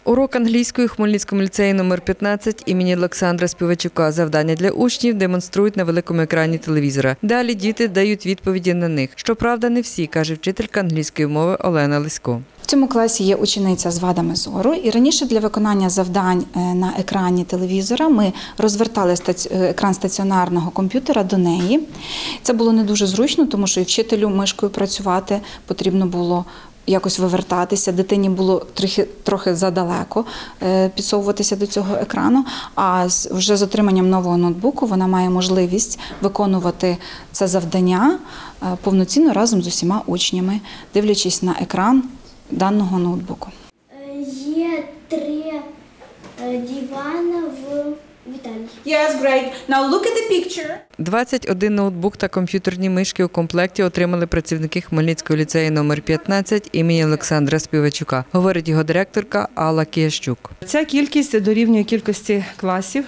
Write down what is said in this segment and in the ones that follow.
Урок англійської у Хмельницькому ліцеї номер 15 імені Олександра Співачука. Завдання для учнів демонструють на великому екрані телевізора. Далі діти дають відповіді на них. Щоправда, не всі, каже вчителька англійської мови Олена Лисько. В цьому класі є учениця з вадами зору, і раніше для виконання завдань на екрані телевізора ми розвертали екран стаціонарного комп'ютера до неї. Це було не дуже зручно, тому що і вчителю мишкою працювати потрібно було якось вивертатися, дитині було трохи задалеко підсовуватися до цього екрану, а вже з отриманням нового ноутбуку вона має можливість виконувати це завдання повноцінно разом з усіма учнями, дивлячись на екран даного ноутбуку. Є 3 дивана в вітальні. Yes, great. Now look at the picture. 21 ноутбук та комп'ютерні мишки у комплекті отримали працівники Хмельницького ліцею номер 15 імені Олександра Співачука, говорить його директорка Алла Киящук. Ця кількість дорівнює кількості класів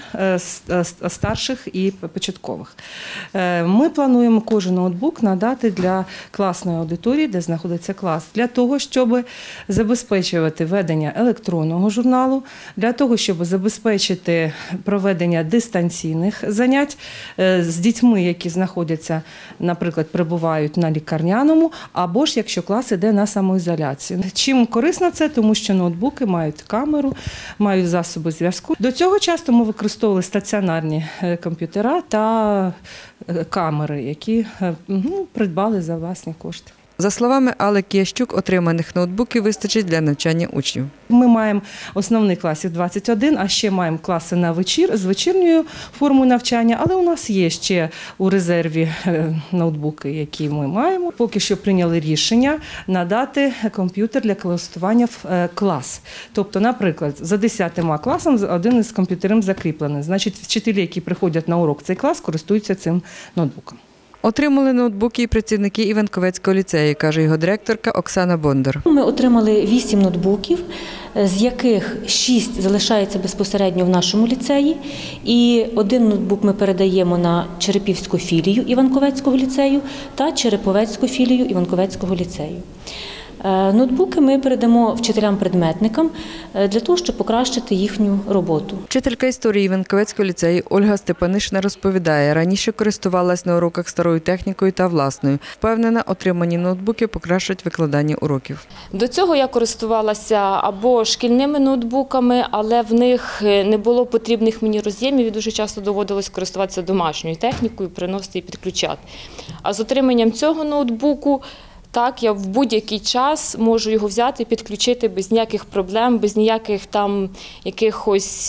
старших і початкових. Ми плануємо кожен ноутбук надати для класної аудиторії, де знаходиться клас, для того, щоб забезпечувати ведення електронного журналу, для того, щоб забезпечити проведення дистанційних занять з дітьми, які знаходяться, наприклад, перебувають на лікарняному, або ж якщо клас іде на самоізоляцію. Чим корисно це? Тому що ноутбуки мають камеру, мають засоби зв'язку. До цього часто ми використовували стаціонарні комп'ютера та камери, які придбали за власні кошти. За словами Алли Киящук, отриманих ноутбуків вистачить для навчання учнів. Ми маємо основних класів 21, а ще маємо класи з вечірньою формою навчання, але у нас є ще у резерві ноутбуки, які ми маємо. Поки що прийняли рішення надати комп'ютер для користування в клас. Тобто, наприклад, за 10 класом один із комп'ютерів закріплений. Значить, вчителі, які приходять на урок в цей клас, користуються цим ноутбуком. Отримали ноутбуки і працівники Іванковецького ліцею, каже його директорка Оксана Бондар. Ми отримали 8 ноутбуків, з яких 6 залишається безпосередньо в нашому ліцеї. І 1 ноутбук ми передаємо на Черепівську філію Іванковецького ліцею та Череповецьку філію Іванковецького ліцею. Ноутбуки ми передамо вчителям-предметникам для того, щоб покращити їхню роботу. Вчителька історії Іванковецького ліцею Ольга Степанишина розповідає, раніше користувалась на уроках старою технікою та власною. Впевнена, отримані ноутбуки покращать викладання уроків. До цього я користувалася або шкільними ноутбуками, але в них не було потрібних мені роз'ємів і дуже часто доводилось користуватися домашньою технікою, приносити і підключати. А з отриманням цього ноутбуку так, я в будь-який час можу його взяти і підключити без ніяких проблем, без ніяких там якихось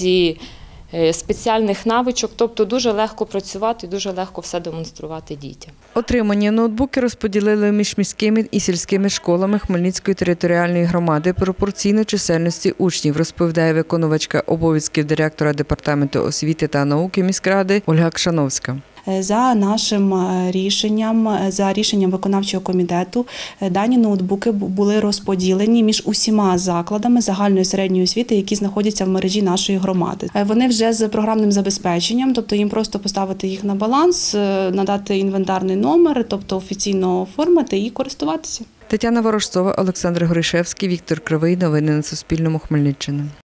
спеціальних навичок. Тобто дуже легко працювати, дуже легко все демонструвати дітям. Отримані ноутбуки розподілили між міськими і сільськими школами Хмельницької територіальної громади пропорційно чисельності учнів, розповідає виконувачка обов'язків директора департаменту освіти та науки міськради Ольга Кшановська. За нашим рішенням, за рішенням виконавчого комітету, дані ноутбуки були розподілені між усіма закладами загальної середньої освіти, які знаходяться в мережі нашої громади. Вони вже з програмним забезпеченням, тобто їм просто поставити їх на баланс, надати інвентарний номер, тобто офіційно оформити і користуватися. Тетяна Ворожцова, Олександр Горішевський, Віктор Кривий. Новини на Суспільному. Хмельниччина.